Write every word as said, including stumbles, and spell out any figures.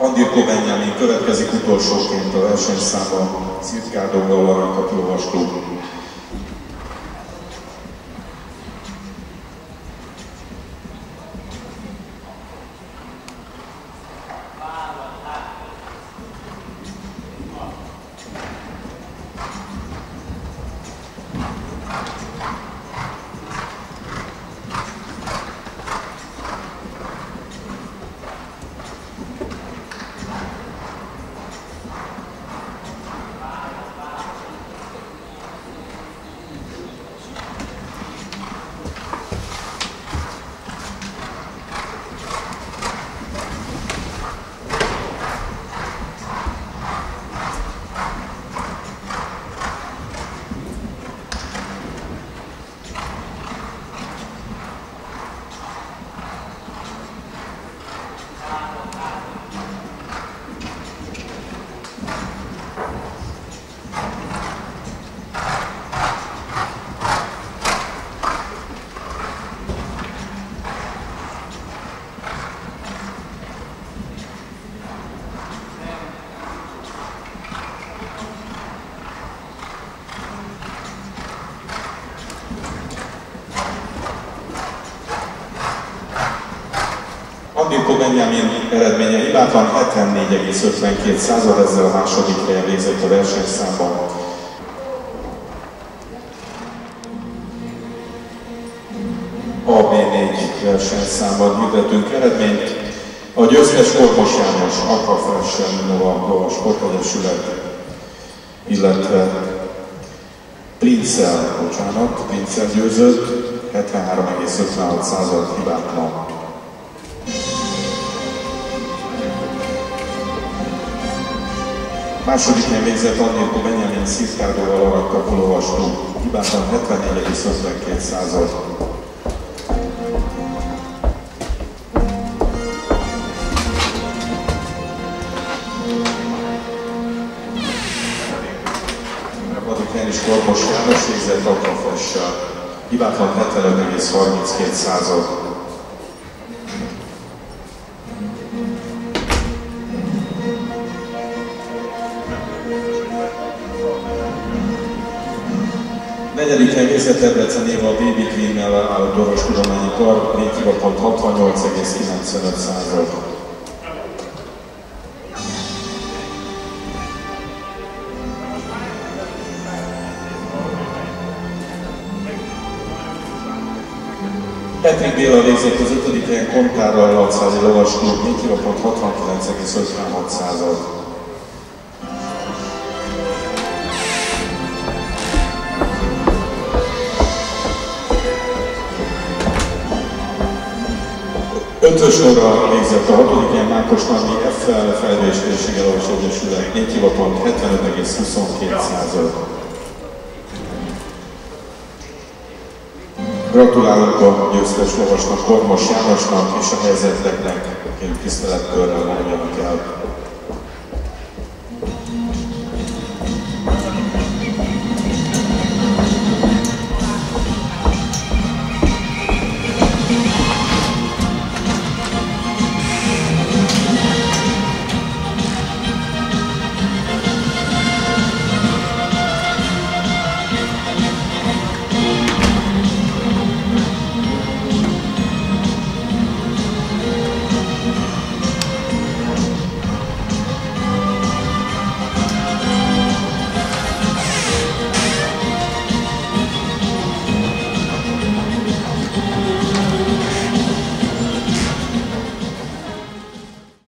Andirko Benjamin következik utolsóként a versenyszámban, Szirkárdóval Aranykapu Lovasklub. Andirko Benjamin eredménye hibátlan, hetvennégy egész ötvenkét század, ezzel a második helyen végzett a versenyszámban. á bé négy versenyszámban hirdetünk eredményt. A győztes Kormos János, Aqua Fashion Nova Lovas Sportegyesület, illetve Princel, bocsánat, Princel győzött, hetvenhárom egész ötvenhat század hibátlan. Második helyen végzett Andirko Benjamin Szirkárdóval Aranykapu Lovasklub, hibátlan hetvennégy egész ötvenkét század. Harmadik helyen is Kormos János végzett Aqua Fashion, hibátlan hetvenöt egész harminckét század. Negyedik helyen végzett Debrecen Éva a Baby Queen-nel álló orvostudományi kar, léthiba-pont hatvannyolc egész kilencvenöt század. Petrik Béla végzett az ötödik helyen Kontárral Laczházi Lovasklub, léthiba-pont hatvankilenc egész ötvenhat század. Ötös sorra végzett a hatodik helyen Mákos Nandi ef el Fejlődés Térsége Lovas Egyesület, léthiba-pont hetvenöt egész huszonkettő század. Gratulálunk a győztes lovasnak, Kormos Jánosnak, és a helyzeteknek, akik tisztelettől mondjanak el.